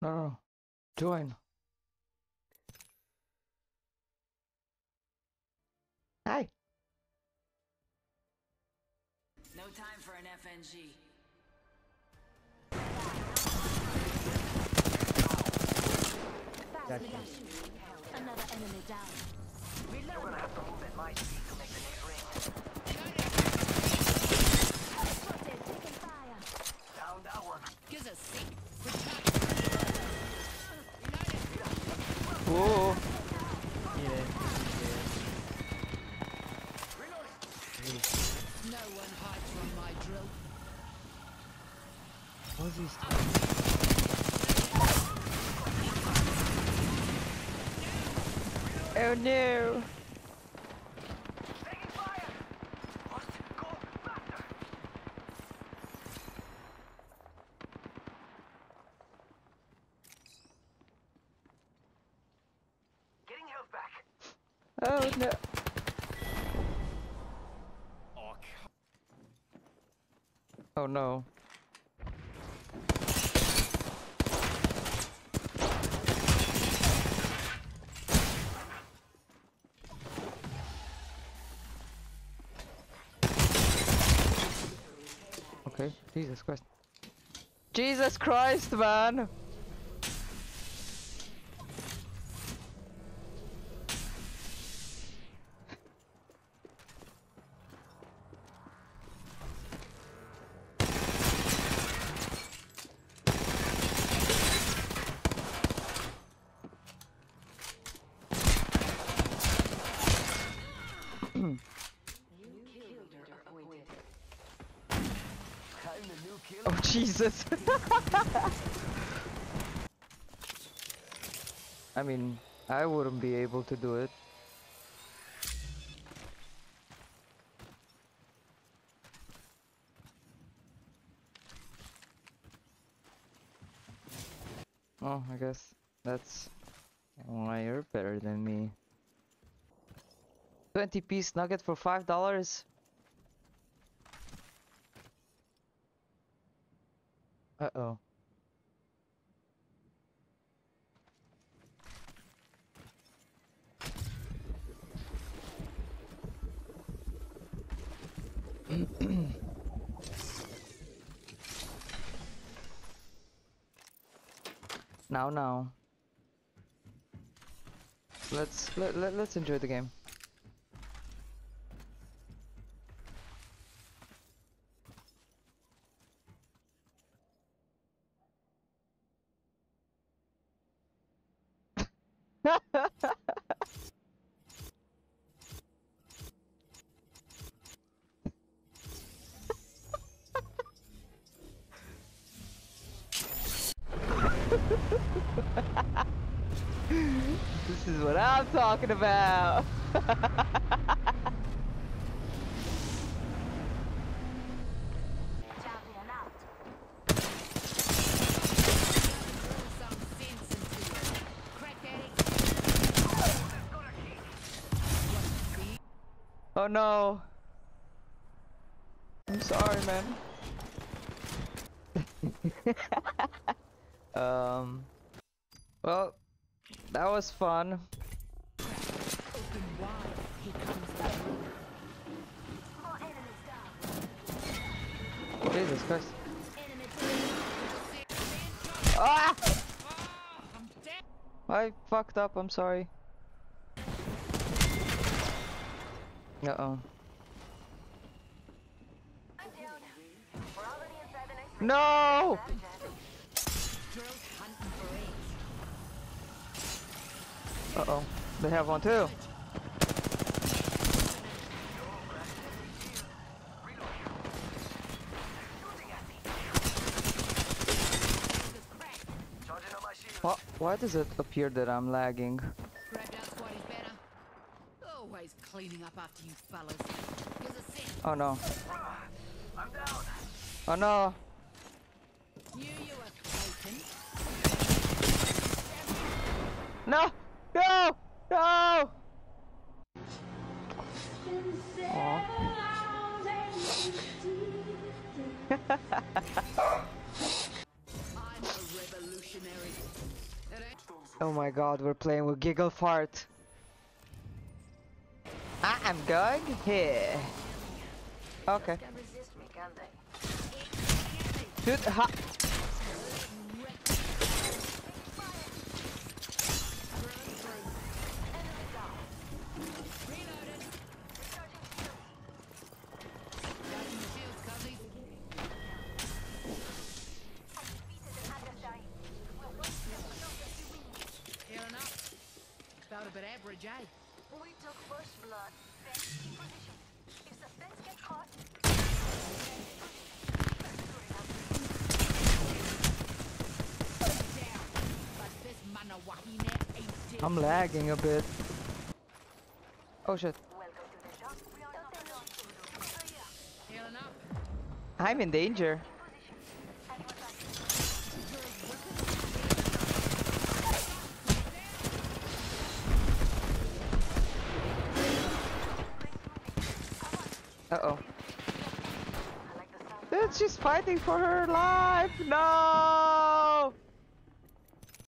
No. Join. Hi. No time for an FNG. Got you. Another enemy down. You're gonna have to move at my speed to make the next ring. Spotted, taking fire. Down that one. Gives us sick. Whoa. No one hides from my drill. What's this? Oh no. Taking fire! Must go faster! Getting health back. Oh no. Oh no. Okay, Jesus Christ. Jesus Christ, man! Oh Jesus! I mean, I wouldn't be able to do it. Oh, I guess that's why you're better than me. 20-piece nugget for $5? Uh-oh. Now. Let's enjoy the game. This is what I'm talking about. Champion out. Some sense into it. Crack Eddie. Oh no. I'm sorry, man. Well, that was fun. Open wide. Here comes the drill. More enemies down. Jesus Christ. Enemy Ah! I'm dead. I fucked up, I'm sorry. Uh-oh. I'm down. We're already inside the next No! Drill's hunting for eggs. Uh-oh. They have one too. Charging on my shield. Why does it appear that I'm lagging? Grabbed out squad is better. Always cleaning up after you fellas. Gives a sense. Oh no. I'm down. Oh no. Knew you were taken. No! No! No! Aw. I'm a revolutionary. Oh my god, we're playing with Giggle Fart. I am going here. Okay. Can resist me, can they? Dude, ha. Enemy down. Reloaded. Recharging shields. Charging the shields, cuzzies. I defeated an adversary. We'll wait till we don't get you win. Healing up. Felt a bit average, eh? We took first blood. Then in position. If suspense gets caught, Down. But this Manawahine ain't dead. I'm lagging a bit. Oh shit. welcome to the shop. We are not alone. Over here. Healing up. I'm in danger. In position. Anyone back? Uh-oh. I like the sound. Dude, she's fighting for her life. No!